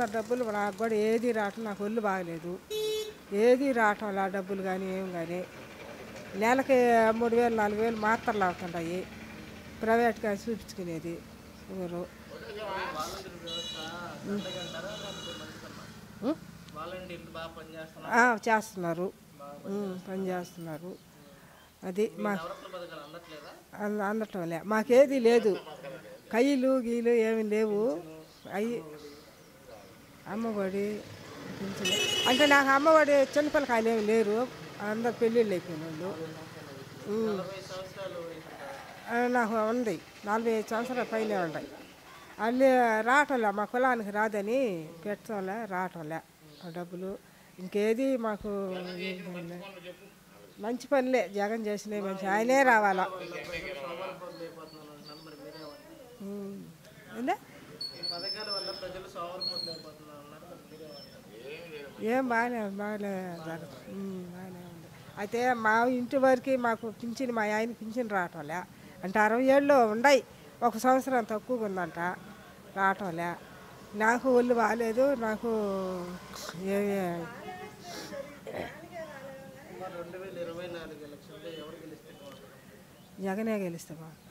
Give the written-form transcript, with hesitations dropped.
ఇస్తున్న డబ్బులు నాకు కూడా ఏది రావటం, నాకు ఒళ్ళు బాగలేదు, ఏది రావటం ఆ డబ్బులు కానీ ఏం కానీ. నెలకి 3000 4000 మాత్రలు అవుతుంటాయి ప్రైవేట్గా చూపించుకునేది ఊరు. చేస్తున్నారు, పని చేస్తున్నారు. అది మా అందటంలే, మాకేది లేదు, కయ్యలు గీలు ఏమి లేవు. అవి అమ్మఒడి అంటే నాకు అమ్మఒడి చిన్నపిల్లకాయలు ఏమి లేరు, అందరు పెళ్ళిళ్ళు అయిపోయిన వాళ్ళు. నాకు ఉంది 45 సంవత్సరాల పైనే ఉన్నాయి. అన్నీ రావటంలే, మా కులానికి రాదని పెట్టడంలే, రావటంలే ఆ డబ్బులు. ఇంకేది మాకు మంచి పనులే జగన్ చేసినవి, మంచి ఆయనే రావాలా. ఏం బాగానే బాగానే జరుగుతుంది, బాగానే ఉంది. అయితే మా ఇంటి వరకు మాకు పింఛన్, మా ఆయన పింఛన్ రావటంలే. అంటే 60 ఏళ్ళు ఉన్నాయి, 1 సంవత్సరం తక్కువగా ఉందంట, రావటంలే. నాకు ఒళ్ళు బాగాలేదు, నాకు ఏమి జగనే గెలిస్తే బాగుంది.